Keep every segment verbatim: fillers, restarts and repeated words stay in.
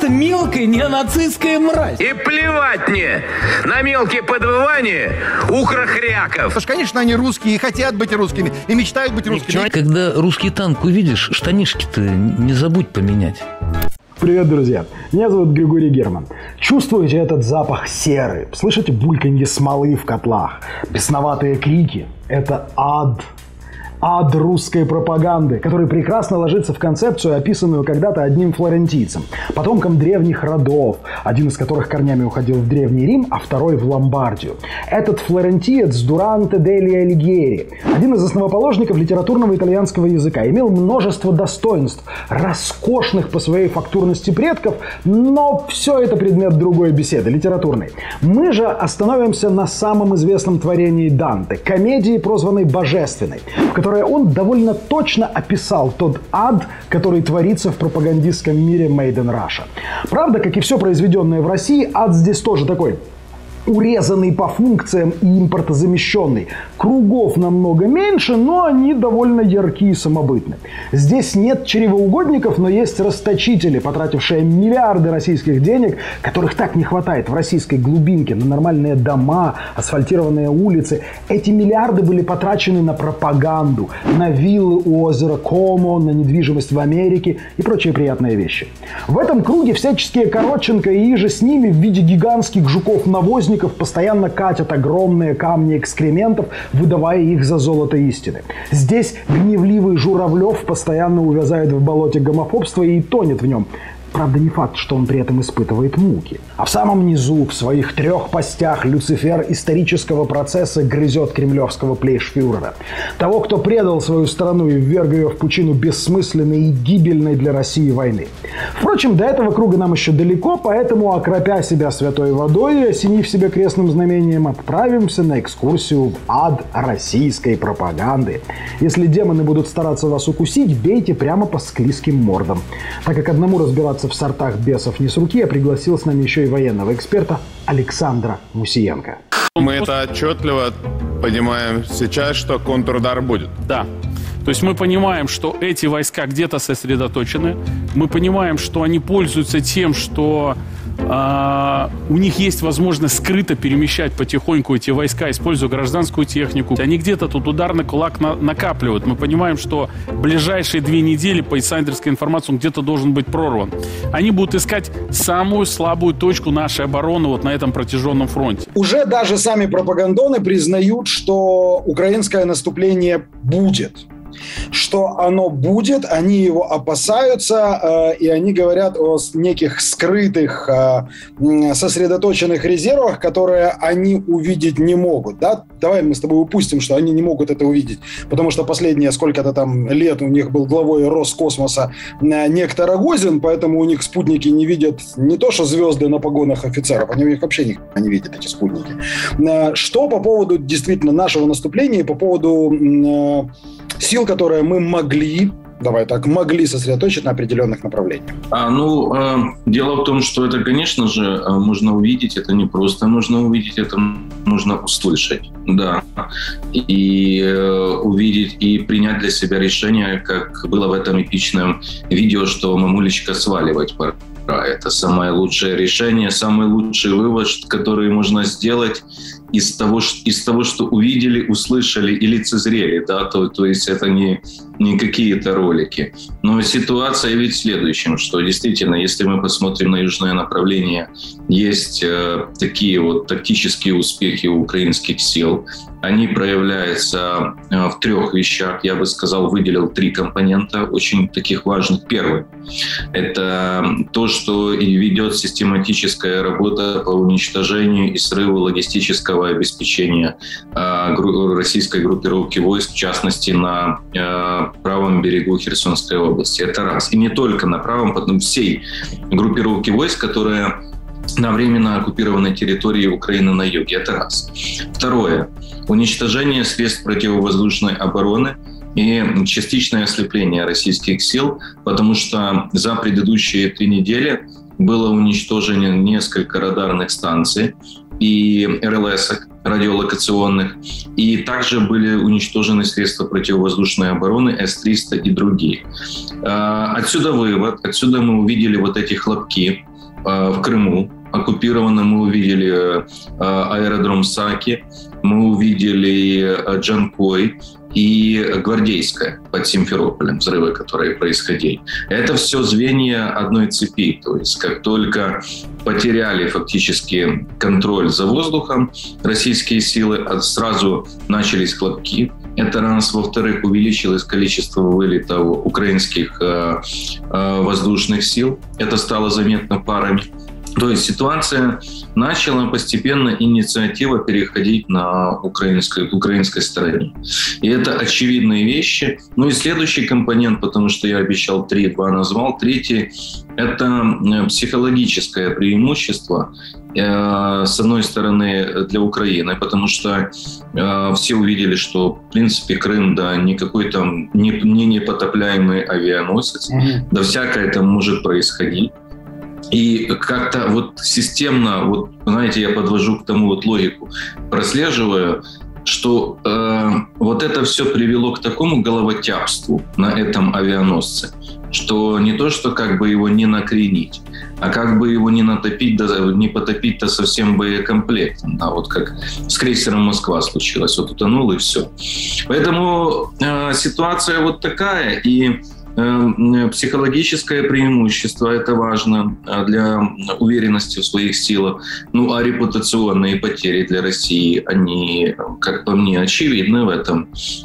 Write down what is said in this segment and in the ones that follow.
мелкая неонацистская мразь. И плевать мне на мелкие подвывания ухрохряков. Потому что, конечно, они русские и хотят быть русскими, и мечтают быть русскими. Когда русский танк увидишь, штанишки-то не забудь поменять. Привет, друзья! Меня зовут Григорий Герман. Чувствуете этот запах серы? Слышите бульканье смолы в котлах? Бесноватые крики? Это ад. Ад русской пропаганды, который прекрасно ложится в концепцию, описанную когда-то одним флорентийцем, потомком древних родов, один из которых корнями уходил в Древний Рим, а второй в Ломбардию. Этот флорентиец Дуранте дель Алигьери, один из основоположников литературного итальянского языка, имел множество достоинств, роскошных по своей фактурности предков, но все это предмет другой беседы, литературной. Мы же остановимся на самом известном творении Данте, комедии, прозванной «Божественной», в которой он довольно точно описал тот ад, который творится в пропагандистском мире Made in Russia. Правда, как и все произведенное в России, ад здесь тоже такой урезанный по функциям и импортозамещенный. Кругов намного меньше, но они довольно яркие и самобытны. Здесь нет чревоугодников, но есть расточители, потратившие миллиарды российских денег, которых так не хватает в российской глубинке, на нормальные дома, асфальтированные улицы. Эти миллиарды были потрачены на пропаганду, на виллы у озера Комо, на недвижимость в Америке и прочие приятные вещи. В этом круге всяческие Коротченко и иже с ними в виде гигантских жуков-навозников постоянно катят огромные камни экскрементов, выдавая их за золото истины. Здесь гневливый Журавлев постоянно увязает в болоте гомофобства и тонет в нем. Правда, не факт, что он при этом испытывает муки. А в самом низу, в своих трех постях, Люцифер исторического процесса грызет кремлевского плейшфюрера. Того, кто предал свою страну и вверг ее в пучину бессмысленной и гибельной для России войны. Впрочем, до этого круга нам еще далеко, поэтому, окропя себя святой водой и осенив себя крестным знамением, отправимся на экскурсию в ад российской пропаганды. Если демоны будут стараться вас укусить, бейте прямо по склизким мордам. Так как одному разбираться в сортах бесов не с руки, я пригласил с нами еще и военного эксперта Александра Мусиенко. Мы это отчетливо понимаем сейчас, что контрудар будет. Да. То есть мы понимаем, что эти войска где-то сосредоточены. Мы понимаем, что они пользуются тем, что э, у них есть возможность скрыто перемещать потихоньку эти войска, используя гражданскую технику. Они где-то тут ударный кулак на, накапливают. Мы понимаем, что ближайшие две недели по инсайдерской информации он где-то должен быть прорван. Они будут искать самую слабую точку нашей обороны вот на этом протяженном фронте. Уже даже сами пропагандоны признают, что украинское наступление будет. Что оно будет, они его опасаются, э, и они говорят о неких скрытых, э, сосредоточенных резервах, которые они увидеть не могут. Да? Давай мы с тобой упустим, что они не могут это увидеть, потому что последние сколько-то там лет у них был главой Роскосмоса э, некто Рогозин, поэтому у них спутники не видят не то, что звезды на погонах офицеров, они у них вообще не видят, эти спутники. Э, что по поводу действительно нашего наступления, по поводу э, сил, которые мы могли, давай так, могли сосредоточить на определенных направлениях? А, ну, э, дело в том, что это, конечно же, э, можно увидеть, это не просто нужно увидеть, это нужно услышать, да, и э, увидеть и принять для себя решение, как было в этом эпичном видео, что мамулечка сваливать пора. Это самое лучшее решение, самый лучший вывод, который можно сделать из того, из того, что увидели, услышали и лицезрели. Да? То, то есть это не, не какие-то ролики. Но ситуация ведь в следующем, что действительно, если мы посмотрим на южное направление, есть э, такие вот тактические успехи у украинских сил. Они проявляются э, в трех вещах. Я бы сказал, выделил три компонента, очень таких важных. Первый – это то, что и ведет систематическая работа по уничтожению и срыву логистического обеспечения э, гру- российской группировки войск, в частности, на э, правом берегу Херсонской области. Это раз. И не только на правом, потом всей группировки войск, которая на временно оккупированной территории Украины на юге. Это раз. Второе. Уничтожение средств противовоздушной обороны и частичное ослепление российских сил, потому что за предыдущие три недели было уничтожено несколько радарных станций и эр эл эсок, радиолокационных. И также были уничтожены средства противовоздушной обороны эс триста и другие. Отсюда вывод, отсюда мы увидели вот эти хлопки в Крыму оккупированном, мы увидели аэродром Саки, мы увидели Джанкой и Гвардейская под Симферополем, взрывы, которые происходили. Это все звенья одной цепи. То есть как только потеряли фактически контроль за воздухом российские силы, сразу начались хлопки. Это раз. Во-вторых, увеличилось количество вылетов украинских э, э, воздушных сил. Это стало заметно парами. То есть ситуация начала постепенно, инициатива переходить на украинской, украинской стороне. И это очевидные вещи. Ну и следующий компонент, потому что я обещал три, два назвал. Третий – это психологическое преимущество, с одной стороны, для Украины, потому что все увидели, что, в принципе, Крым, да, не какой-то не, не непотопляемый авианосец, mm-hmm. да всякое там может происходить. И как-то вот системно, вот, знаете, я подвожу к тому вот логику, прослеживаю, что э, вот это все привело к такому головотяпству на этом авианосце, что не то, что как бы его не накренить, а как бы его не натопить, да, не потопить-то совсем боекомплектом. Да, вот как с крейсером «Москва» случилось. Вот утонул и все. Поэтому э, ситуация вот такая. И психологическое преимущество, это важно для уверенности в своих силах. Ну, а репутационные потери для России, они, как по мне, очевидны в этом,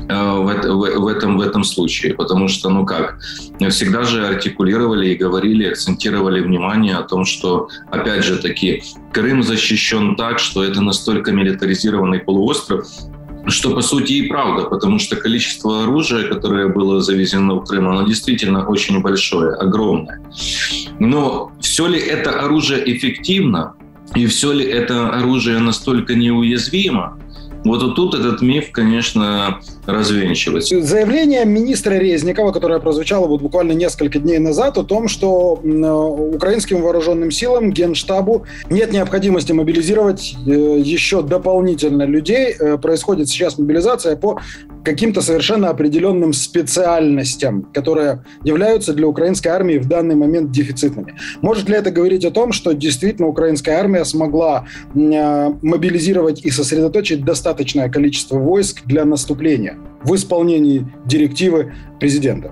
в этом, в этом случае. Потому что, ну как, всегда же артикулировали и говорили, акцентировали внимание о том, что, опять же таки, Крым защищен так, что это настолько милитаризированный полуостров, что, по сути, и правда, потому что количество оружия, которое было завезено в Крым, оно действительно очень большое, огромное. Но все ли это оружие эффективно, и все ли это оружие настолько неуязвимо? Вот тут этот миф, конечно, развенчивается. Заявление министра Резникова, которое прозвучало вот буквально несколько дней назад, о том, что украинским вооруженным силам, Генштабу нет необходимости мобилизировать еще дополнительно людей. Происходит сейчас мобилизация по каким-то совершенно определенным специальностям, которые являются для украинской армии в данный момент дефицитными. Может ли это говорить о том, что действительно украинская армия смогла мобилизировать и сосредоточить достаточное количество войск для наступления в исполнении директивы президента?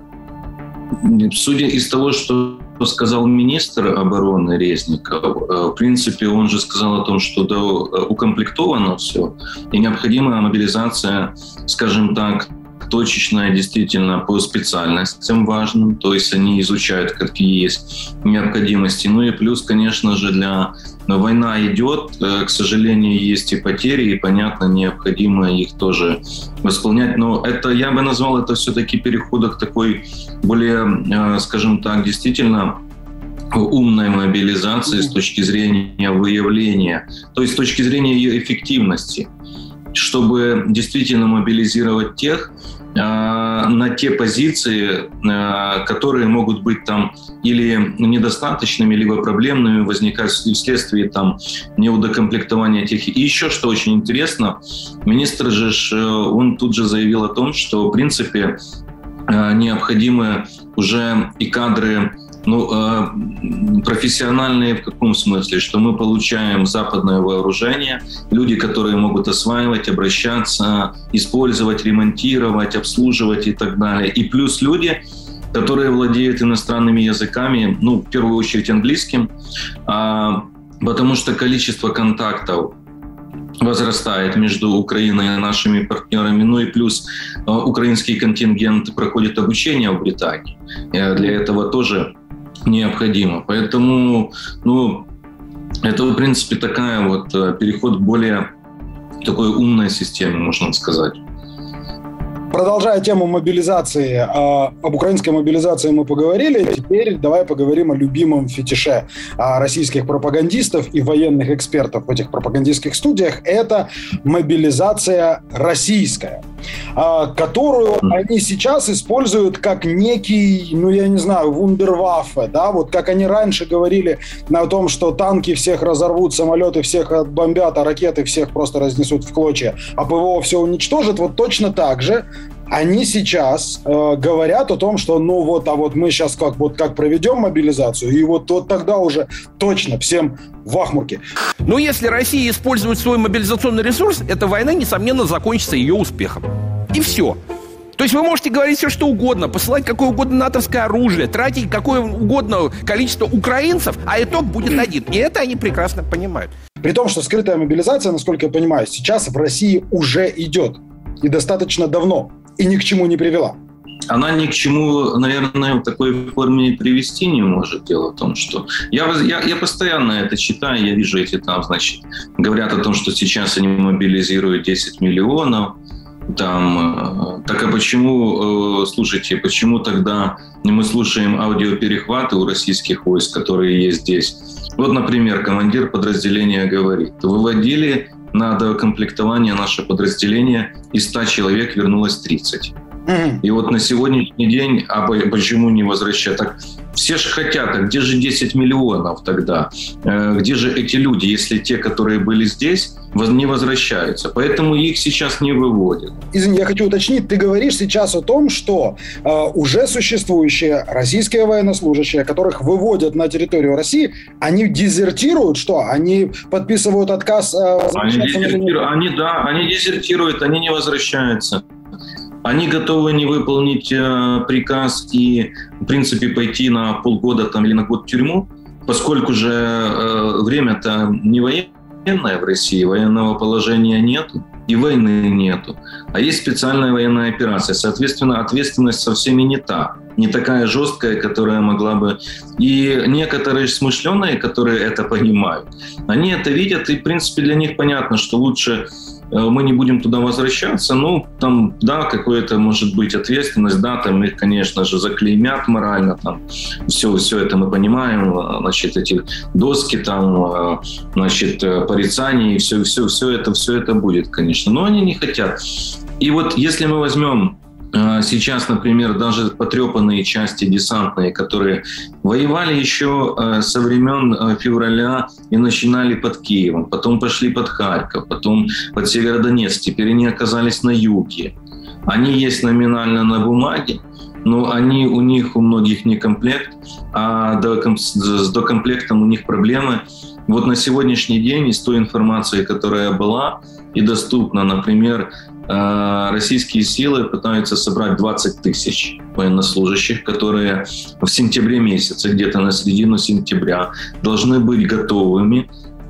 Судя из того, что сказал министр обороны Резников, в принципе, он же сказал о том, что да, укомплектовано все, и необходимая мобилизация, скажем так, точечная действительно по специальностям важным, то есть они изучают, какие есть необходимости. Ну и плюс, конечно же, для война идет, к сожалению, есть и потери, и, понятно, необходимо их тоже восполнять. Но это, я бы назвал это все-таки переходом к такой более, скажем так, действительно умной мобилизации с точки зрения выявления, то есть с точки зрения ее эффективности, чтобы действительно мобилизировать тех, на те позиции, которые могут быть там или недостаточными, либо проблемными, возникать вследствие там неудокомплектования тех. И еще что очень интересно, министр же, он тут же заявил о том, что в принципе необходимы уже и кадры, ну, профессиональные в каком смысле, что мы получаем западное вооружение, люди, которые могут осваивать, обращаться, использовать, ремонтировать, обслуживать и так далее. И плюс люди, которые владеют иностранными языками, ну, в первую очередь английским, потому что количество контактов возрастает между Украиной и нашими партнерами. Ну и плюс украинский контингент проходит обучение в Британии. Для этого тоже необходимо. Поэтому, ну, это, в принципе, такая вот переход к более такой умной системе, можно сказать. Продолжая тему мобилизации, об украинской мобилизации мы поговорили. Теперь давай поговорим о любимом фетише российских пропагандистов и военных экспертов в этих пропагандистских студиях. Это мобилизация российская. которую они сейчас используют как некий, ну, я не знаю, вундерваффе, да, вот как они раньше говорили о том, что танки всех разорвут, самолеты всех отбомбят, а ракеты всех просто разнесут в клочья, а ПВО все уничтожит, вот точно так же они сейчас э, говорят о том, что ну вот, а вот мы сейчас как, вот, как проведем мобилизацию, и вот, вот тогда уже точно всем в ахмурке. Но если Россия использует свой мобилизационный ресурс, эта война, несомненно, закончится ее успехом. И все. То есть вы можете говорить все, что угодно, посылать какое угодно натовское оружие, тратить какое угодно количество украинцев, а итог будет один. И это они прекрасно понимают. При том, что скрытая мобилизация, насколько я понимаю, сейчас в России уже идет. И достаточно давно. И ни к чему не привела. Она ни к чему, наверное, в такой форме привести не может. Дело в том, что я, я, я постоянно это читаю, я вижу эти там, значит, говорят о том, что сейчас они мобилизируют десять миллионов. Там, так а почему, слушайте, почему тогда мы слушаем аудиоперехваты у российских войск, которые есть здесь? Вот, например, командир подразделения говорит: выводили на докомплектование наше подразделение, из ста человек вернулось тридцать. Mm-hmm. И вот на сегодняшний день, а почему не возвращать? Так все же хотят, а где же десять миллионов тогда? Где же эти люди, если те, которые были здесь, не возвращаются? Поэтому их сейчас не выводят. Извини, я хочу уточнить, ты говоришь сейчас о том, что э, уже существующие российские военнослужащие, которых выводят на территорию России, они дезертируют, что? Они подписывают отказ? Э, они, дезертируют, они, да, они дезертируют, они не возвращаются. Они готовы не выполнить э, приказ и, в принципе, пойти на полгода там, или на год в тюрьму, поскольку же э, время-то не военное в России, военного положения нету и войны нету, а есть специальная военная операция. Соответственно, ответственность совсем не та, не такая жесткая, которая могла бы... И некоторые смышленые, которые это понимают, они это видят, и, в принципе, для них понятно, что лучше... мы не будем туда возвращаться, ну, там, да, какая-то может быть ответственность, да, там их, конечно же, заклеймят морально, там, все, все это мы понимаем, значит, эти доски, там, значит, порицания, и все, все, все это, все это будет, конечно, но они не хотят. И вот если мы возьмем сейчас, например, даже потрепанные части десантные, которые воевали еще со времен февраля и начинали под Киевом, потом пошли под Харьков, потом под Северодонецк, теперь они оказались на юге. Они есть номинально на бумаге, но они, у них у многих не комплект, а с докомплектом у них проблемы. Вот на сегодняшний день из той информации, которая была и доступна, например, российские силы пытаются собрать двадцать тысяч военнослужащих, которые в сентябре месяце, где-то на середину сентября, должны быть готовыми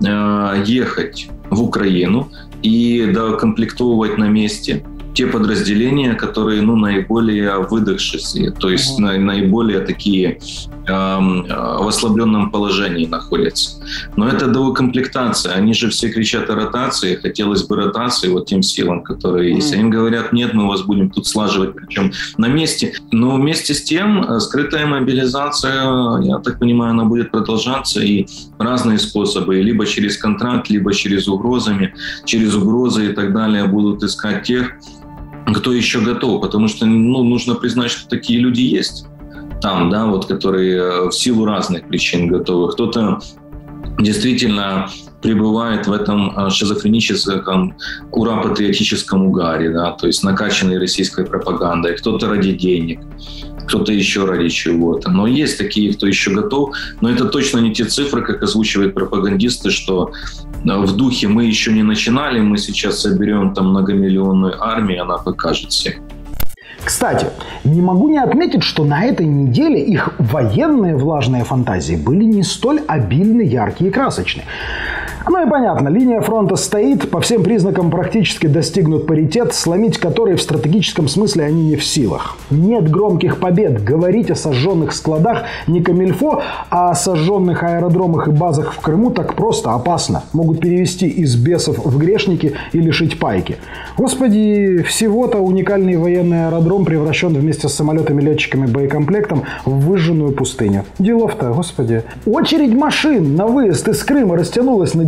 ехать в Украину и докомплектовывать на месте те подразделения, которые, ну, наиболее выдохшиеся, то есть mm-hmm. наиболее такие э, в ослабленном положении находятся. Но это доукомплектация. Они же все кричат о ротации. Хотелось бы ротации вот тем силам, которые mm-hmm. есть. Они говорят: нет, мы вас будем тут слаживать, причем на месте. Но вместе с тем скрытая мобилизация, я так понимаю, она будет продолжаться, и разные способы, либо через контракт, либо через угрозами, через угрозы и так далее будут искать тех, кто еще готов, потому что, ну, нужно признать, что такие люди есть там, да, вот, которые в силу разных причин готовы. Кто-то действительно пребывает в этом шизофреническом ура-патриотическом угаре, да, то есть накачанный российской пропагандой. Кто-то ради денег, кто-то еще ради чего-то. Но есть такие, кто еще готов. Но это точно не те цифры, как озвучивают пропагандисты, что в духе мы еще не начинали, мы сейчас соберем там многомиллионную армию, она покажет всех. Кстати, не могу не отметить, что на этой неделе их военные влажные фантазии были не столь обильны, яркие и красочные. Ну и понятно, линия фронта стоит, по всем признакам практически достигнут паритет, сломить который в стратегическом смысле они не в силах. Нет громких побед, говорить о сожженных складах не камильфо, а о сожженных аэродромах и базах в Крыму так просто опасно. Могут перевести из бесов в грешники и лишить пайки. Господи, всего-то уникальный военный аэродром превращен вместе с самолетами, летчиками, боекомплектом в выжженную пустыню. Делов-то, господи. Очередь машин на выезд из Крыма растянулась на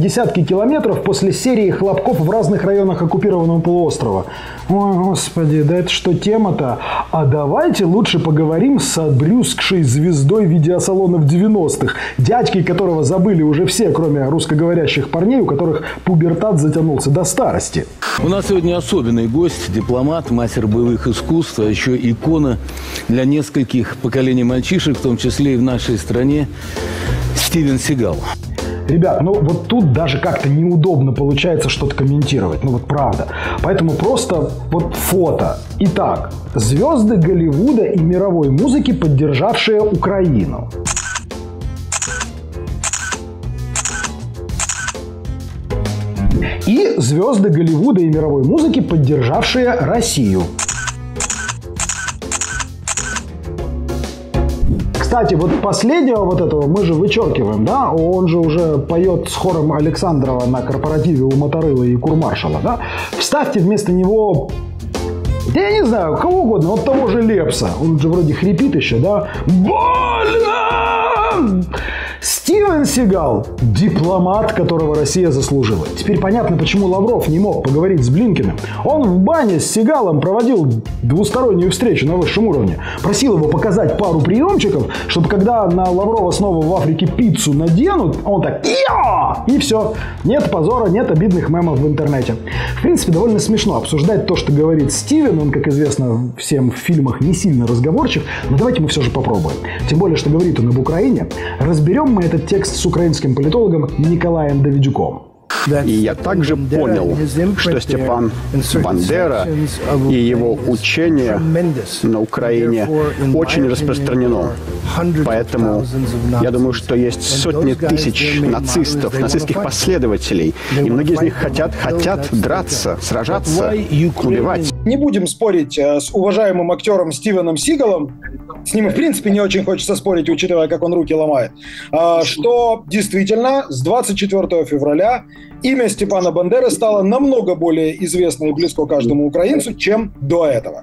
десятки километров после серии хлопков в разных районах оккупированного полуострова. Ой, господи, да это что тема-то? А давайте лучше поговорим с обрюзгшей звездой видеосалонов девяностых, дядькой которого забыли уже все, кроме русскоговорящих парней, у которых пубертат затянулся до старости. У нас сегодня особенный гость, дипломат, мастер боевых искусств, а еще икона для нескольких поколений мальчишек, в том числе и в нашей стране, Стивен Сигал. Ребят, ну вот тут даже как-то неудобно получается что-то комментировать. Ну вот правда. Поэтому просто вот фото. Итак, звезды Голливуда и мировой музыки, поддержавшие Украину. И звезды Голливуда и мировой музыки, поддержавшие Россию. Кстати, вот последнего вот этого мы же вычеркиваем, да? Он же уже поет с хором Александрова на корпоративе у Моторылы и Курмаршала, да? Вставьте вместо него, да я не знаю, кого угодно, вот того же Лепса. Он же вроде хрипит еще, да? Больно! Стивен Сигал – дипломат, которого Россия заслужила. Теперь понятно, почему Лавров не мог поговорить с Блинкиным. Он в бане с Сигалом проводил двустороннюю встречу на высшем уровне. Просил его показать пару приемчиков, чтобы когда на Лаврова снова в Африке пиццу наденут, он так «Я!» и все. Нет позора, нет обидных мемов в интернете. В принципе, довольно смешно обсуждать то, что говорит Стивен. Он, как известно всем в фильмах, не сильно разговорчив. Но давайте мы все же попробуем. Тем более, что говорит он об Украине. Разберем мы этот текст с украинским политологом Николаем Давидюком. И я также понял, что Степан Бандера и его учение на Украине очень распространено. Поэтому я думаю, что есть сотни тысяч нацистов, нацистских последователей. И многие из них хотят, хотят драться, сражаться, убивать. Не будем спорить с уважаемым актером Стивеном Сигалом. С ним, в принципе, не очень хочется спорить, учитывая, как он руки ломает. Что действительно с двадцать четвёртого февраля имя Степана Бандеры стало намного более известно и близко каждому украинцу, чем до этого.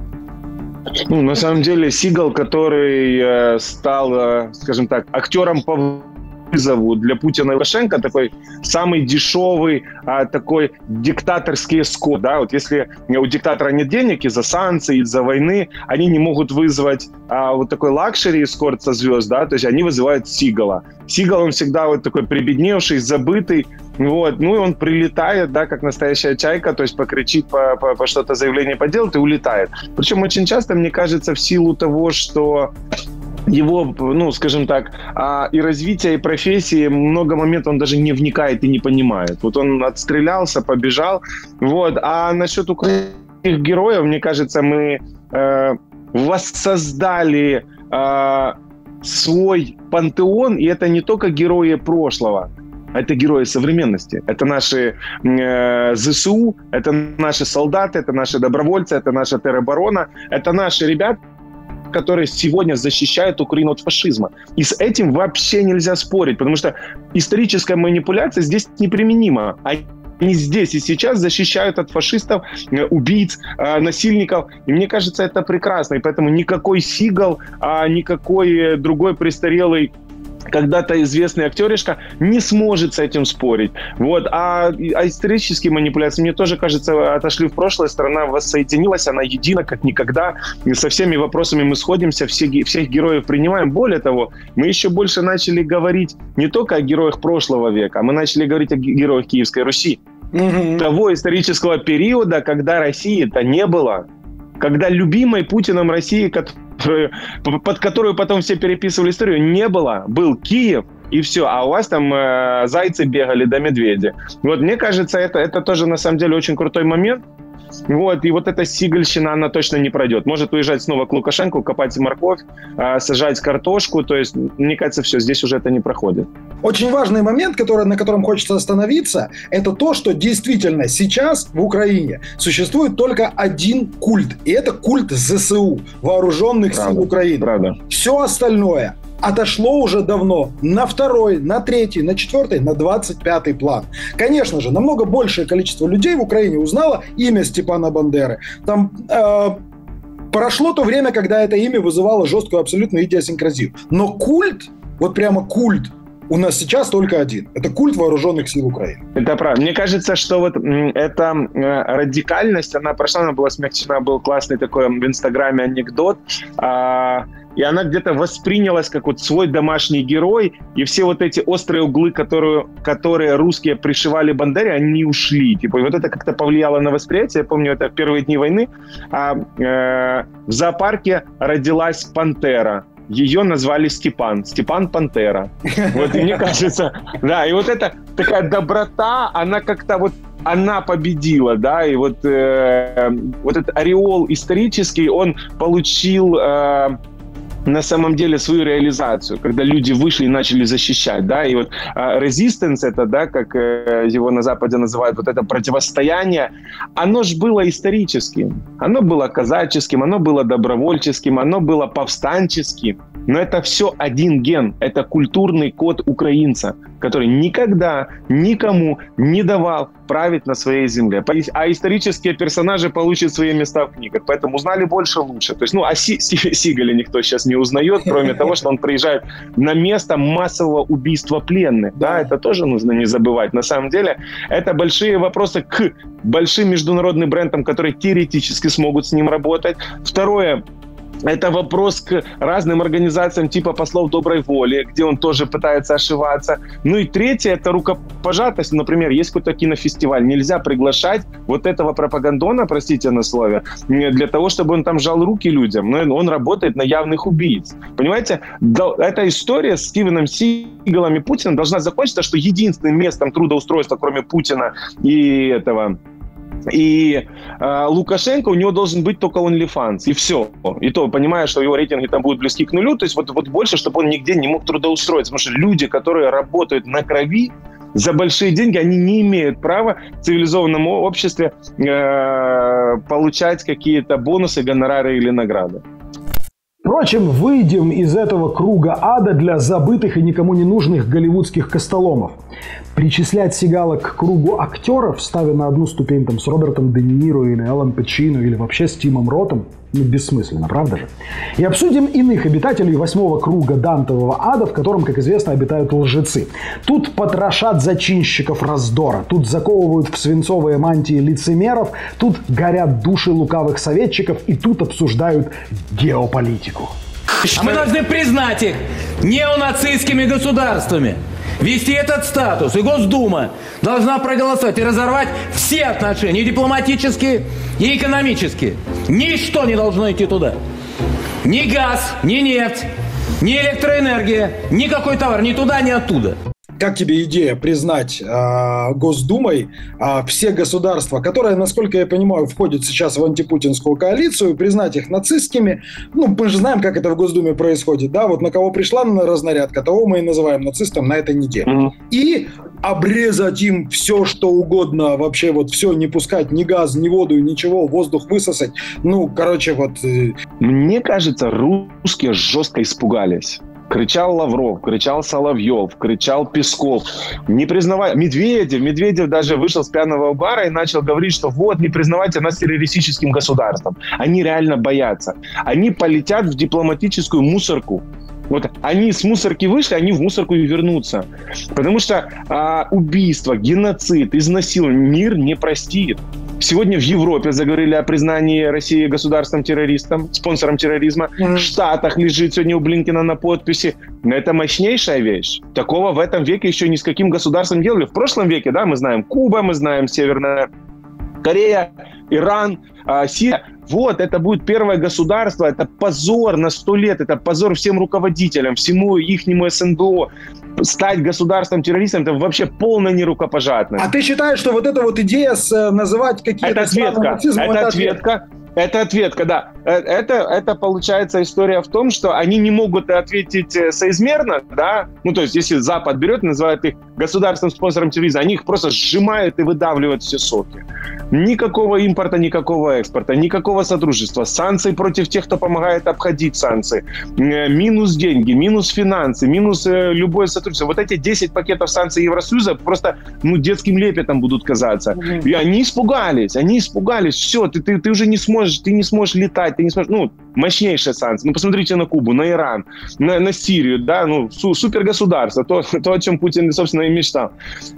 Ну, на самом деле, Сигал, который э, стал, э, скажем так, актером по вызову для Путина и Лукашенко, такой самый дешевый, а, такой диктаторский эскорт. Да? Вот если у диктатора нет денег из-за санкций, из-за войны, они не могут вызвать а, вот такой лакшери эскорт со звезд, да? То есть они вызывают Сигала. Сигал, он всегда вот такой прибедневший, забытый, вот, ну и он прилетает, да, как настоящая чайка, то есть покричит, по, по, по что-то заявление поделает и улетает. Причем очень часто, мне кажется, в силу того, что его, ну, скажем так, и развитие, и профессии, много моментов он даже не вникает и не понимает. Вот он отстрелялся, побежал, вот. А насчет украинских героев, мне кажется, мы э, воссоздали э, свой пантеон, и это не только герои прошлого, это герои современности. Это наши э, ЗСУ, это наши солдаты, это наши добровольцы, это наша тероборона, это наши ребята, которые сегодня защищают Украину от фашизма. И с этим вообще нельзя спорить, потому что историческая манипуляция здесь неприменима. Они здесь и сейчас защищают от фашистов, убийц, насильников. И мне кажется, это прекрасно. И поэтому никакой Сигал, никакой другой престарелый когда-то известный актеришка не сможет с этим спорить. Вот. А, а исторические манипуляции, мне тоже кажется, отошли в прошлое. Страна воссоединилась, она едина, как никогда. И со всеми вопросами мы сходимся, все, всех героев принимаем. Более того, мы еще больше начали говорить не только о героях прошлого века, а мы начали говорить о героях Киевской Руси. Mm-hmm. Того исторического периода, когда России-то не было. Когда любимой Путиным России, которую, под которую потом все переписывали историю, не было. Был Киев, и все. А у вас там э, зайцы бегали да медведи. Вот, мне кажется, это, это тоже на самом деле очень крутой момент. Вот, и вот эта сигальщина, она точно не пройдет. Может уезжать снова к Лукашенко, копать морковь, э, сажать картошку. То есть, мне кажется, все, здесь уже это не проходит. Очень важный момент, который, на котором хочется остановиться, это то, что действительно сейчас в Украине существует только один культ. И это культ ЗСУ, Вооруженных правда, сил Украины. Правда. Все остальное отошло уже давно на второй, на третий, на четвертый, на двадцать пятый план. Конечно же, намного большее количество людей в Украине узнало имя Степана Бандеры. Там э, прошло то время, когда это имя вызывало жесткую абсолютную идиосинкразию. Но культ, вот прямо культ у нас сейчас только один. Это культ вооруженных сил Украины. Это правда. Мне кажется, что вот эта радикальность, она прошла, она была смягчена, был классный такой в Инстаграме анекдот, и она где-то воспринялась как вот свой домашний герой, и все вот эти острые углы, которые, которые русские пришивали Бандере, они ушли. Типа, и вот это как-то повлияло на восприятие. Я помню, это в первые дни войны. А, э, в зоопарке родилась пантера. Ее назвали Степан. Степан Пантера. Вот, и мне кажется, да, и вот эта такая доброта, она как-то вот, она победила, да, и вот, э, вот этот ореол исторический, он получил... Э, на самом деле свою реализацию, когда люди вышли и начали защищать, да, и вот резистенс, это, да, как э, его на Западе называют, вот это противостояние, оно же было историческим, оно было казаческим, оно было добровольческим, оно было повстанческим, но это все один ген, это культурный код украинца, который никогда никому не давал править на своей земле. А исторические персонажи получат свои места в книгах. Поэтому узнали больше, лучше. То есть, ну, о Си- Си- Сигале никто сейчас не узнает, кроме того, что он приезжает на место массового убийства пленных. Да, это тоже нужно не забывать. На самом деле, это большие вопросы к большим международным брендам, которые теоретически смогут с ним работать. Второе, это вопрос к разным организациям типа послов доброй воли, где он тоже пытается ошиваться. Ну и третье, это рукопожатость. Например, есть какой-то кинофестиваль, нельзя приглашать вот этого пропагандона, простите на слове, для того, чтобы он там жал руки людям. Но он работает на явных убийц. Понимаете, эта история с Стивеном Сигалом и Путиным должна закончиться, что единственным местом трудоустройства, кроме Путина и этого... И э, Лукашенко, у него должен быть только OnlyFans, и все. И то, понимая, что его рейтинги там будут близки к нулю, то есть вот, вот больше, чтобы он нигде не мог трудоустроиться. Потому что люди, которые работают на крови, за большие деньги, они не имеют права в цивилизованном обществе э, получать какие-то бонусы, гонорары или награды. Впрочем, выйдем из этого круга ада для забытых и никому не нужных голливудских костоломов. Причислять Сигала к кругу актеров, ставя на одну ступень там, с Робертом Де Ниро или Алан Пачино или вообще с Тимом Ротом, ну, бессмысленно, правда же? И обсудим иных обитателей восьмого круга Дантового ада, в котором, как известно, обитают лжецы. Тут потрошат зачинщиков раздора, тут заковывают в свинцовые мантии лицемеров, тут горят души лукавых советчиков и тут обсуждают геополитику. А мы должны признать их неонацистскими государствами. Ввести этот статус, и Госдума должна проголосовать и разорвать все отношения, и дипломатические, и экономические. Ничто не должно идти туда. Ни газ, ни нефть, ни электроэнергия, никакой товар, ни туда, ни оттуда. Как тебе идея признать э, Госдумой э, все государства, которые, насколько я понимаю, входят сейчас в антипутинскую коалицию, признать их нацистскими? Ну, мы же знаем, как это в Госдуме происходит, да? Вот на кого пришла на разнарядка, того мы и называем нацистом на этой неделе. Mm-hmm. И обрезать им все, что угодно, вообще вот все, не пускать ни газ, ни воду, ничего, воздух высосать. Ну, короче, вот... Э... Мне кажется, русские жестко испугались. Кричал Лавров, кричал Соловьев, кричал Песков. Не признавая... Медведев, Медведев даже вышел с пьяного бара и начал говорить, что вот, не признавайте нас террористическим государством. Они реально боятся. Они полетят в дипломатическую мусорку. Вот они с мусорки вышли, они в мусорку и вернутся. Потому что а, убийство, геноцид, изнасилование мир не простит. Сегодня в Европе заговорили о признании России государством-террористом, спонсором терроризма. Mm-hmm. В Штатах лежит сегодня у Блинкена на подписи. Но это мощнейшая вещь. Такого в этом веке еще ни с каким государством делали. В прошлом веке, да, мы знаем Куба, мы знаем Северная Корея, Иран, Сирия. Вот, это будет первое государство, это позор на сто лет, это позор всем руководителям, всему ихнему СНБО. Стать государством-террористом, это вообще полно нерукопожатное. А ты считаешь, что вот эта вот идея с, называть какие-то... Это ответка, нацизмом, это, это ответка. ответка. Это ответка, да. Это, это получается история в том, что они не могут ответить соизмерно, да. Ну, то есть, если Запад берет и называет их государственным спонсором терроризма, они их просто сжимают и выдавливают все соки. Никакого импорта, никакого экспорта, никакого сотрудничества. Санкции против тех, кто помогает обходить санкции. Минус деньги, минус финансы, минус любое сотрудничество. Вот эти десять пакетов санкций Евросоюза просто, ну, детским лепетом будут казаться. И они испугались, они испугались. Все, ты, ты, ты уже не сможешь сможешь, ты не сможешь летать, ты не сможешь, ну, мощнейшие санкции. Ну, посмотрите на Кубу, на Иран, на, на Сирию, да, ну, су- супергосударство, то, то, о чем Путин, собственно, и мечтал.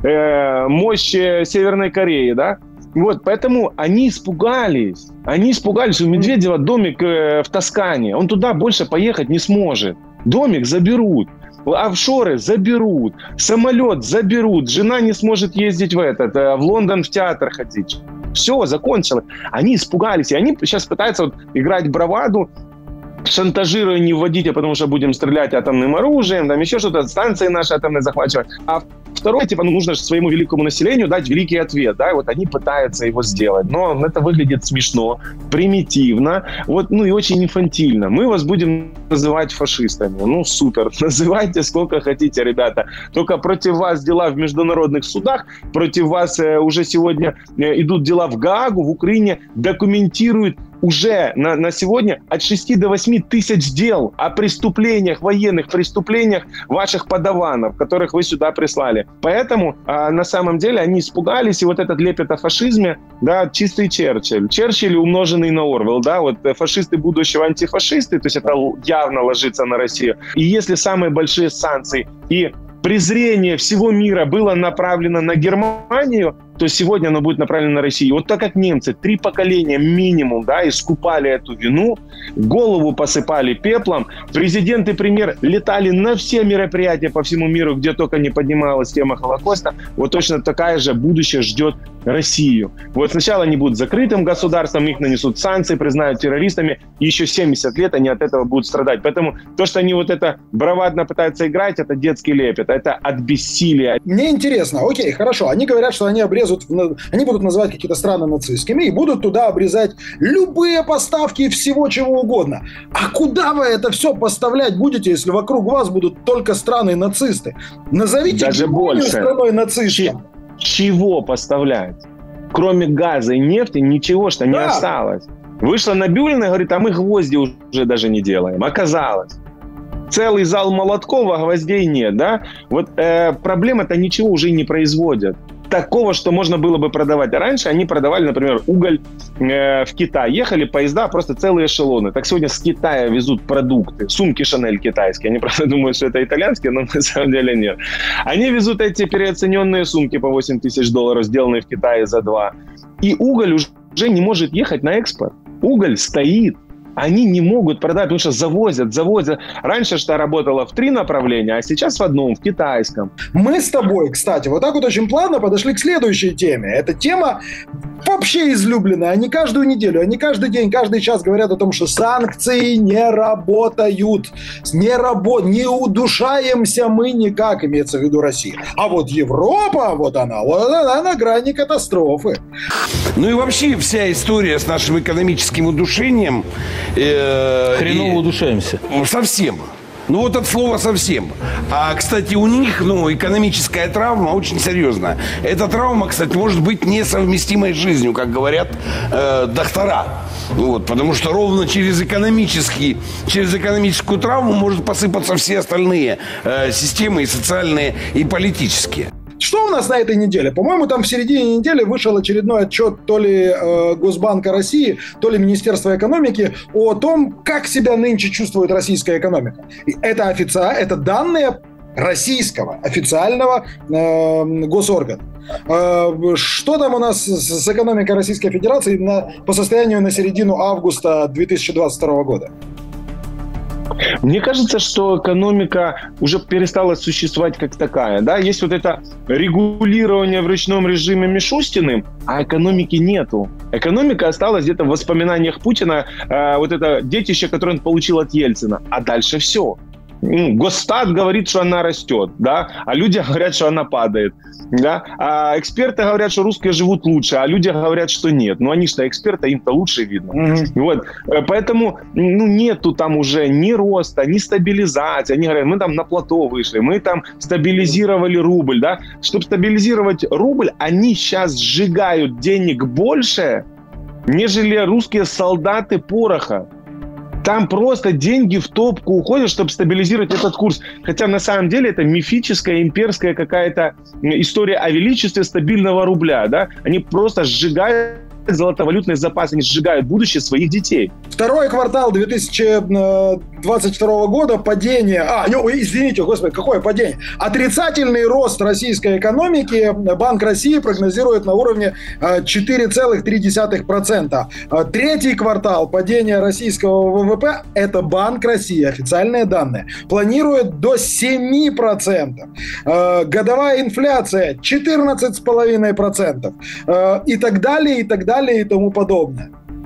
Э, мощь Северной Кореи, да. Вот, поэтому они испугались. Они испугались, у Медведева домик э, в Тоскане. Он туда больше поехать не сможет. Домик заберут. Офшоры заберут. Самолет заберут. Жена не сможет ездить в этот, э, в Лондон в театр ходить. Все, закончилось. Они испугались. И они сейчас пытаются вот играть браваду, шантажируя не вводите, потому что будем стрелять атомным оружием, там еще что-то, станции наши атомные захватывать. А второе, типа, ну, нужно своему великому населению дать великий ответ, да, и вот они пытаются его сделать. Но это выглядит смешно, примитивно, вот, ну, и очень инфантильно. Мы вас будем называть фашистами. Ну, супер, называйте сколько хотите, ребята. Только против вас дела в международных судах, против вас э, уже сегодня э, идут дела в Гаагу, в Украине, документируют уже на, на сегодня от шести до восьми тысяч дел о преступлениях, военных преступлениях ваших подаванов, которых вы сюда прислали. Поэтому а, на самом деле они испугались, и вот этот лепет о фашизме, да, чистый Черчилль. Черчилль, умноженный на Орвелл, да, вот фашисты будущего антифашисты, то есть это явно ложится на Россию. И если самые большие санкции и презрение всего мира было направлено на Германию, то сегодня оно будет направлено на Россию. Вот так как немцы три поколения минимум, да, искупали эту вину, голову посыпали пеплом, президент и премьер летали на все мероприятия по всему миру, где только не поднималась тема Холокоста, вот точно такая же будущее ждет Россию. Вот сначала они будут закрытым государством, их нанесут санкции, признают террористами, и еще семьдесят лет они от этого будут страдать. Поэтому то, что они вот это бравадно пытаются играть, это детский лепет, это от бессилия. Мне интересно, окей, хорошо, они говорят, что они обрезут, они будут называть какие-то страны нацистскими и будут туда обрезать любые поставки всего чего угодно. А куда вы это все поставлять будете, если вокруг вас будут только страны-нацисты? Назовите даже больше страной нацистом. Чего поставлять? Кроме газа и нефти ничего что не да. осталось. Вышла Набиуллина и говорит, а мы гвозди уже даже не делаем. Оказалось. Целый зал молотков, а гвоздей нет, да? Вот э, проблема-то ничего уже не производят. Такого, что можно было бы продавать. А раньше они продавали, например, уголь э, в Китай. Ехали поезда, просто целые эшелоны. Так сегодня с Китая везут продукты. Сумки Шанель китайские. Они просто думают, что это итальянские, но на самом деле нет. Они везут эти переоцененные сумки по восемь тысяч долларов, сделанные в Китае за два. И уголь уже не может ехать на экспорт. Уголь стоит. Они не могут продать, потому что завозят, завозят. Раньше что работало в три направления, а сейчас в одном, в китайском. Мы с тобой, кстати, вот так вот очень плавно подошли к следующей теме. Эта тема вообще излюбленная. Они каждую неделю, они каждый день, каждый час говорят о том, что санкции не работают. Не, рабо... не удушаемся мы никак, имеется в виду Россия. А вот Европа, вот она, вот она на грани катастрофы. Ну и вообще вся история с нашим экономическим удушением... Э, Хреново и... удушаемся. Совсем. Ну вот от слова совсем. А, кстати, у них, ну, экономическая травма очень серьезная. Эта травма, кстати, может быть несовместимой с жизнью, как говорят э, доктора. Вот, потому что ровно через экономический, через экономическую травму может посыпаться все остальные э, системы, и социальные, и политические. Что у нас на этой неделе? По-моему, там в середине недели вышел очередной отчет то ли э, Госбанка России, то ли Министерства экономики о том, как себя нынче чувствует российская экономика. И это, офици... это данные российского официального э, госоргана. Э, что там у нас с, с экономикой Российской Федерации на, по состоянию на середину августа две тысячи двадцать второго года? Мне кажется, что экономика уже перестала существовать как такая. Да? Есть вот это регулирование в ручном режиме Мишустиным, а экономики нету. Экономика осталась где-то в воспоминаниях Путина, э, вот это детище, которое он получил от Ельцина. А дальше все. Госстат говорит, что она растет, да, а люди говорят, что она падает, да, а эксперты говорят, что русские живут лучше, а люди говорят, что нет. Ну, они что, эксперты, им-то лучше видно. Mm-hmm. Вот, поэтому, ну, нету там уже ни роста, ни стабилизации. Они говорят, мы там на плато вышли, мы там стабилизировали рубль, да. Чтобы стабилизировать рубль, они сейчас сжигают денег больше, нежели русские солдаты пороха. Там просто деньги в топку уходят, чтобы стабилизировать этот курс. Хотя на самом деле это мифическая, имперская какая-то история о величестве стабильного рубля. Да? Они просто сжигают золотовалютные запасы, они сжигают будущее своих детей. Второй квартал две тысячи двадцать второго года, падение... А, ну, извините, господи, какое падение? Отрицательный рост российской экономики Банк России прогнозирует на уровне четыре целых три десятых процента. Третий квартал падения российского ВВП, это Банк России, официальные данные, планирует до семь процентов. Годовая инфляция четырнадцать целых пять десятых процента. И так далее, и так далее, и тому подобное.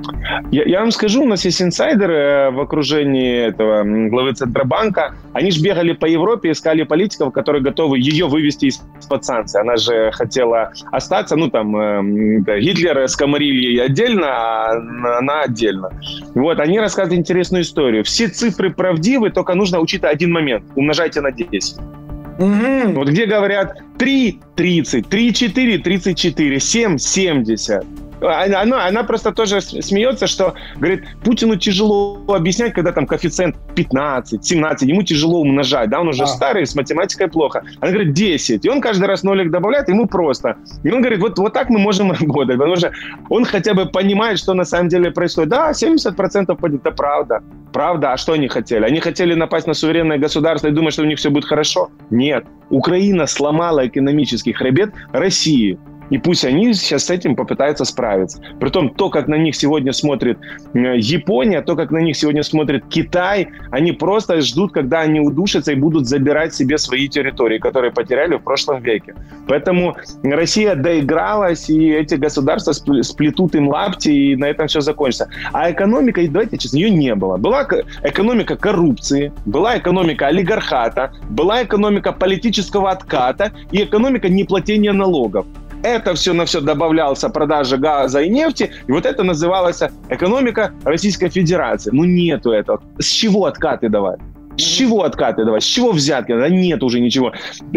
Я, я вам скажу, у нас есть инсайдеры в окружении этого главы Центробанка. Они же бегали по Европе, искали политиков, которые готовы ее вывести из-под санкций. Она же хотела остаться, ну там, э, Гитлер скоморили ей отдельно, а она отдельно. Вот, они рассказывают интересную историю. Все цифры правдивы, только нужно учитывать один момент. Умножайте на десять. Угу. Вот где говорят три тридцать, три четыре тридцать четыре, семь семьдесят. Она, она просто тоже смеется, что, говорит, Путину тяжело объяснять, когда там коэффициент пятнадцать, семнадцать, ему тяжело умножать, да, он уже а. старый, с математикой плохо. Она говорит, десять, и он каждый раз нолик добавляет, ему просто. И он говорит, вот, вот так мы можем работать, потому что он хотя бы понимает, что на самом деле происходит. Да, семьдесят процентов это правда. Правда, а что они хотели? Они хотели напасть на суверенное государство и думать, что у них все будет хорошо? Нет. Украина сломала экономический хребет России. И пусть они сейчас с этим попытаются справиться. Притом, то, как на них сегодня смотрит Япония, то, как на них сегодня смотрит Китай, они просто ждут, когда они удушатся и будут забирать себе свои территории, которые потеряли в прошлом веке. Поэтому Россия доигралась, и эти государства сплетут им лапти, и на этом все закончится. А экономика, давайте честно, ее не было. Была экономика коррупции, была экономика олигархата, была экономика политического отката и экономика неплатения налогов. Это все на все добавлялся продажа газа и нефти, и вот это называлась экономика Российской Федерации. Ну нету этого. С чего откаты давать? С чего откаты давать? С чего взятки? Да нет уже ничего.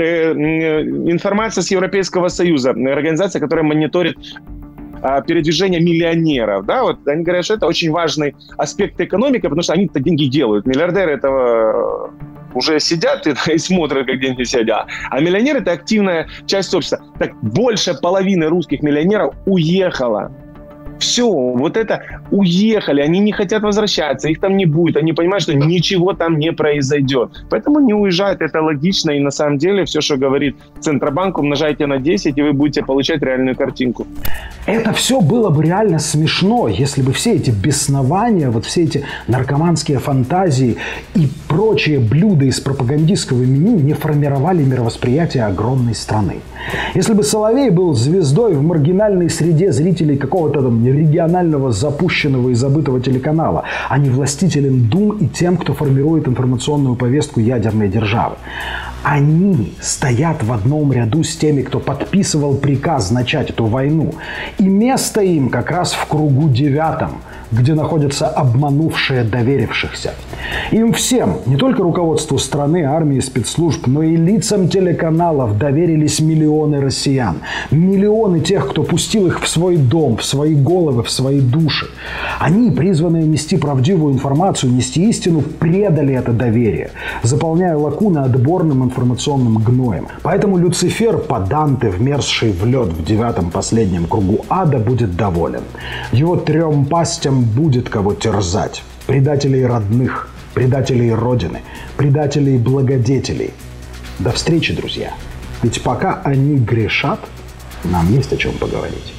Информация с Европейского Союза, организация, которая мониторит передвижение миллионеров, да, вот они говорят, что это очень важный аспект экономики, потому что они-то деньги делают. Миллиардеры этого уже сидят и, и смотрят, как деньги сидят. А миллионеры – это активная часть общества. Так больше половины русских миллионеров уехало. Все, вот это уехали, они не хотят возвращаться, их там не будет, они понимают, что ничего там не произойдет. Поэтому не уезжают, это логично, и на самом деле все, что говорит Центробанк, умножайте на десять, и вы будете получать реальную картинку. Это все было бы реально смешно, если бы все эти беснования, вот все эти наркоманские фантазии и прочие блюда из пропагандистского меню не формировали мировосприятие огромной страны. Если бы Соловей был звездой в маргинальной среде зрителей какого-то там регионального запущенного и забытого телеканала, а не властителем дум и тем, кто формирует информационную повестку ядерной державы. Они стоят в одном ряду с теми, кто подписывал приказ начать эту войну. И место им как раз в кругу девятом, где находятся обманувшие доверившихся. Им всем, не только руководству страны, армии, спецслужб, но и лицам телеканалов доверились миллионы россиян. Миллионы тех, кто пустил их в свой дом, в свои головы, в свои души. Они, призванные нести правдивую информацию, нести истину, предали это доверие, заполняя лакуны отборным информационным гноем. Поэтому Люцифер, поданты, вмерзший в лед в девятом последнем кругу ада, будет доволен. Его трем пастям будет кого терзать. Предателей родных, предателей Родины, предателей благодетелей. До встречи, друзья. Ведь пока они грешат, нам есть о чем поговорить.